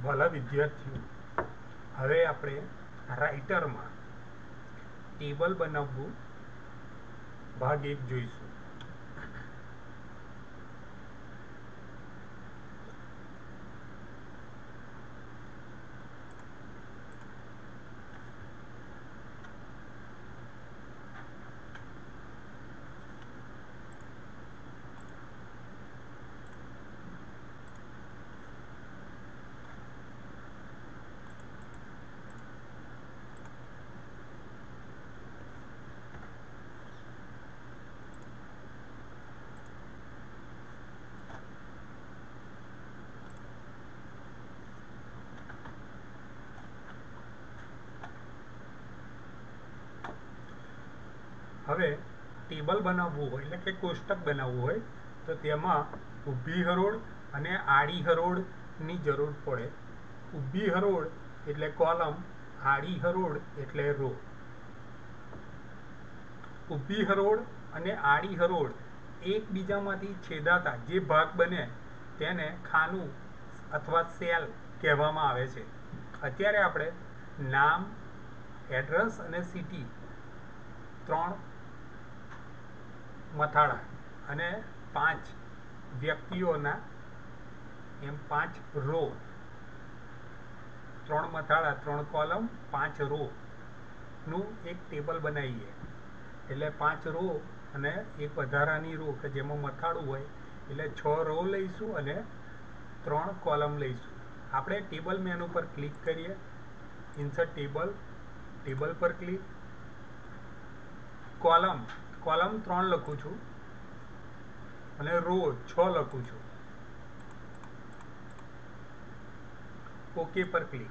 વાલા વિદ્યાર્થીઓ, હવે આપણે રાઇટરમાં ટેબલ બનાવવું ભાગ 1 જોઈશું. હવે ટેબલ બનાવવું હોય એટલે કે કોષ્ટક બનાવવું હોય તો તેમાં ઊભી હરોળ અને આડી હરોળની જરૂર પડે. ઊભી હરોળ એટલે કોલમ, આડી હરોળ એટલે રો. ઊભી હરોળ અને આડી હરોળ એકબીજામાંથી છેદાતા જે ભાગ બને તેને ખાનું અથવા સેલ કહેવામાં આવે છે. અત્યારે આપણે નામ, એડ્રેસ અને સિટી, 3 મથાળા અને 5 વ્યક્તિઓના, એમ 5 રો, 3 મથાળા, 3 કોલમ, 5 રો નું એક ટેબલ બનાવીએ. એટલે 5 રો અને એક વધારાની રો કે જેમાં મથાળું હોય એટલે 6 રો લઈશું અને 3 કોલમ લઈશું. આપણે ટેબલ મેનુ પર ક્લિક કરીએ, ઇન્સર્ટ ટેબલ, ટેબલ પર ક્લિક, કોલમ 3 લખું છું અને રો 6 લખું છું. ઓકે પર ક્લિક.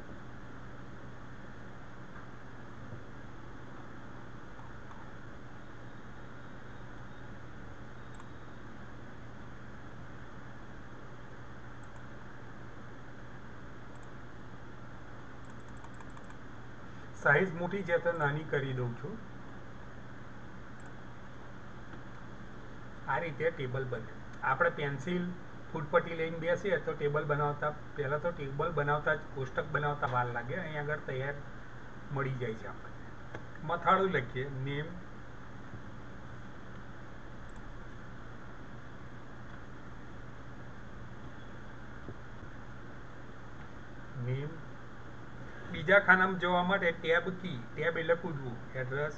સાઈઝ મોટી છે તો નાની કરી દઉં છું. આ રીતે ટેબલ બને. આપણે પેન્સિલ, ફૂટપટ્ટી લઈને બેસીએ તો ટેબલ બનાવતા પહેલાં તો ટેબલ બનાવતા જ કોષ્ટક બનાવતા વાર લાગે. અહીં આગળ તૈયાર મળી જાય છે આપણને. મથાળું લખીએ, નેમ, નેમ. બીજા ખાનામાં જવા માટે ટેબ કી, ટેબ એટલે કૂદવું, એડ્રેસ,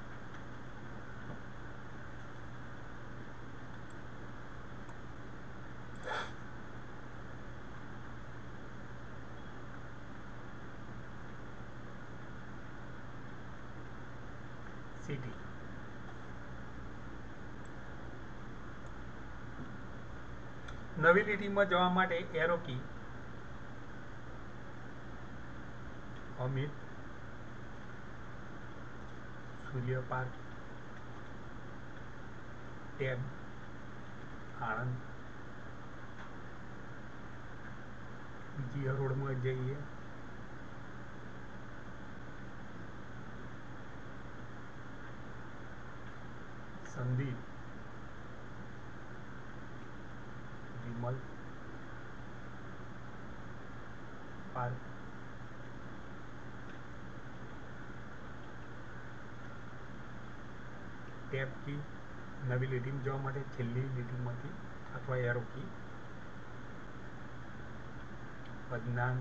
સિટી. નવી લીટીમાં જવા માટે arrow key, Amit, Surya Park, tab, Anand. બીજી હરોળમાં જઈએ, Sandeep, Vimal Park, tab key, નવી લીટીમાં જવા માટે છેલ્લી લીટીમાંથી અથવા એરો કી, અજ્ઞાન,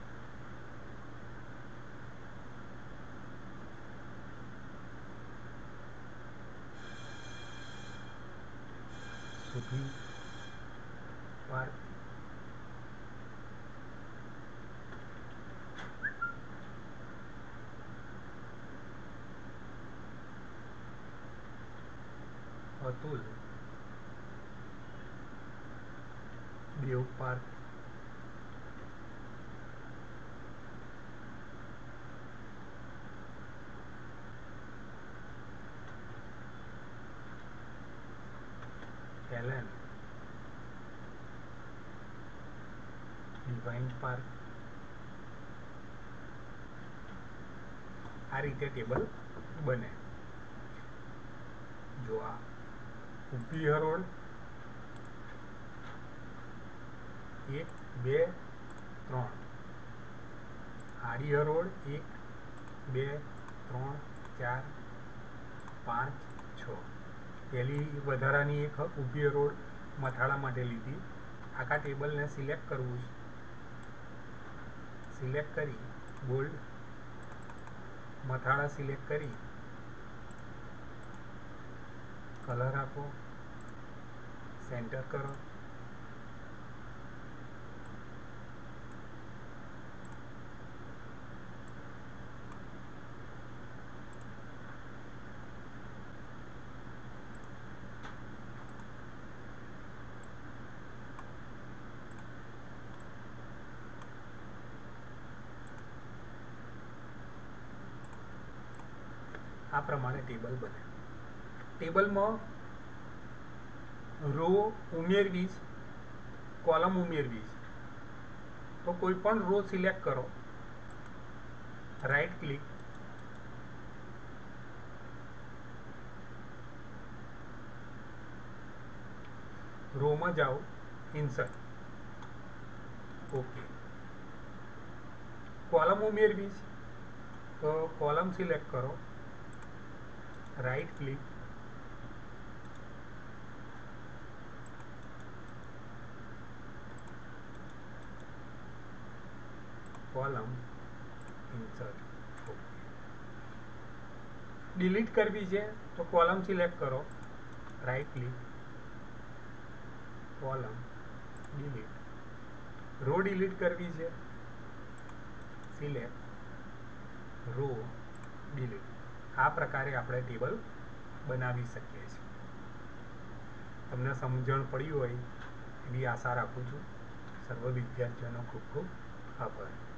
Sukhi Park, Atul, Dev Park, Allen, Divine Park. આ રીતે ટેબલ બને. જો આ ઊભી હરોળ 1, 2, 3 આડી હરોળ 1 2 3 4 5 6 પહેલી વધારાની એક ઊભી હરોળ મથાળા માટે લીધી. આખા ટેબલને સિલેક્ટ કરવું છે. સિલેક્ટ કરી બોલ્ડ મથાળા સિલેક્ટ કરી કલર આપો, સેન્ટર કરો. આ પ્રમાણે ટેબલ બને. ટેબલમાં રો ઉમેરવી છે, કોલમ ઉમેરવી છે, તો કોઈ પણ રો સિલેક્ટ કરો, રાઈટ ક્લિક, રોમાં જાઓ, ઇન્સર્ટ, ઓકે. કોલમ ઉમેરવી છે તો કોલમ સિલેક્ટ કરો, right click, column, insert, okay. Delete કરવી છે તો કોલમ સિલેક્ટ કરો, right click, column, delete. Row delete કરવી છે, સિલેક્ટ, રો, ડિલીટ. આ પ્રકારે આપણે ટેબલ બનાવી શકીએ છીએ. તમને સમજણ પડી હોય એવી આશા રાખું છું. સર્વ વિદ્યાર્થીઓનો ખૂબ ખૂબ આભાર.